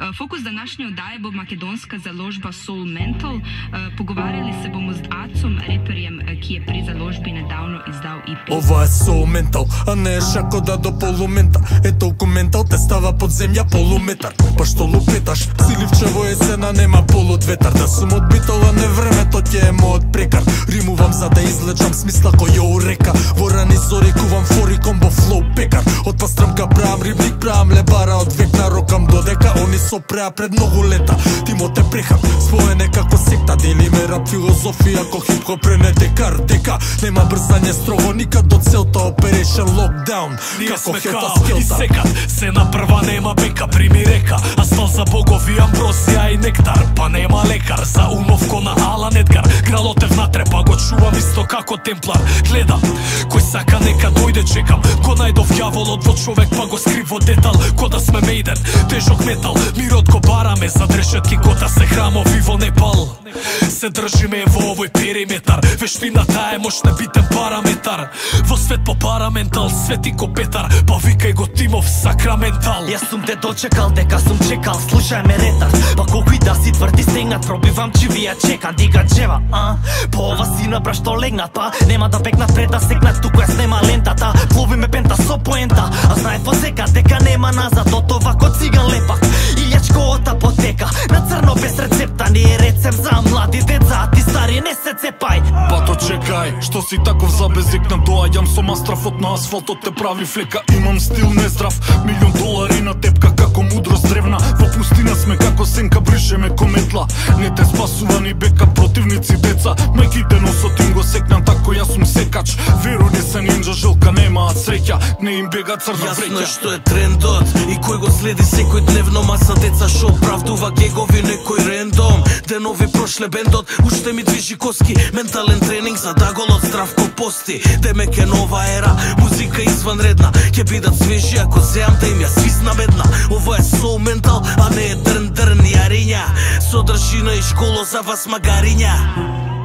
Fokus današnje oddaje bo makedonska založba Soul Mental. Pogovarjali se bomo z Acom, reperjem, ki je pri založbi nedavno izdal EP. Ова е Soul Mental, а не е шакода до полумента. Е толку ментал, те става под земја полуметар. Па што лупеташ, силивчево е сена, нема полут ветар. Да сум одбитал, а не времето ќе е мојот прекар. Римувам за да излечам смисла кој ја урека. Во рани зори кувам фори комбо флоу пекар. Од пастрмка правам рибник, правам лебара. Од век нарокам додека они сопреа пред многу лета. Тимо те прехам, споене како секта. Дели ме рап филозофија, ко хип-хоп прене Декар. Дека нема брзање строго никад до целта. Operation Lockdown, како хелта скелта. И секат, се на прва нема бека, прими река. Астал за богови, амброзија и нектар. Па нема лекар, за умов ко на Алан Едгар. Кралот е внатре, па го чувам исто како темплар. Гледам, кој сака нека дојде, чекам. Ко најдов јаволот во човек, па го скрив во детал. Ко да сме мейден, тежок метал. Мирот го бараме, за дрешетки кота се храмови во Непал. Се држиме во овој периметар. Вештината е мощна битен параметар. Во свет по параментал, свети ко Петар. Па викај го Тимов сакраментал. Јас сум те дочекал, дека сум чекал, слушај ме ретар. Па колку и да си тврди стегнат, пробивам чивија чекан, дига джева, По ова си набра што легнат, па нема да бегнат пред да секнат, туку јас нема лентата. Пловиме пента со поента, а знаев во сека дека нема назад, од ова ко циган лепак. Илјачко од апотека, на црно без рецепта, не е рецепт за млади деца, ти стари не се цепај. Пато чекај, што си таков забезекнат, доаѓам со мастрафот на асфалтот те прави флека. Имам стил нездрав, $1.000.000 на тепка како мудрост древна. Во пустина сме како сенка, бришеме ко метла. Не те спасува ни бека, противници деца. Мајките носот им го секнам, тако јас сум секач. Веро не се нинджа, жилка немаат среќа, не им бега црна вреќа. Јасно е што е трендот и кој го следи секој дневно, маса деца шо правдува гегови некој рендом. Денови прошле бендот, уште ми движи коски, ментален тренинг за да голот здрав ко пости. Демек е нова ера, музика изванредна, ќе бидат свежи ако зеам да им ја свисна бедна. Ова е Soul Mental, а не е дрн-дрн јариња, содржина и школо за вас магариња.